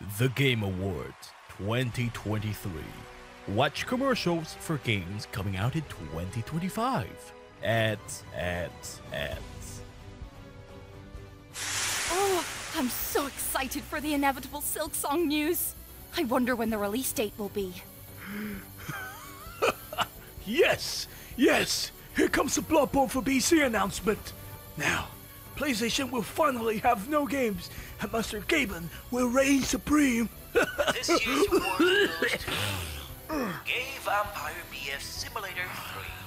The Game Awards 2023. Watch commercials for games coming out in 2025. Ads. Oh, I'm so excited for the inevitable Silksong news. I wonder when the release date will be. Yes! Here comes the Bloodborne for PC announcement! Now, PlayStation will finally have no games, and Master Gaben will reign supreme! This year's award goes to Gay Vampire BF Simulator 3.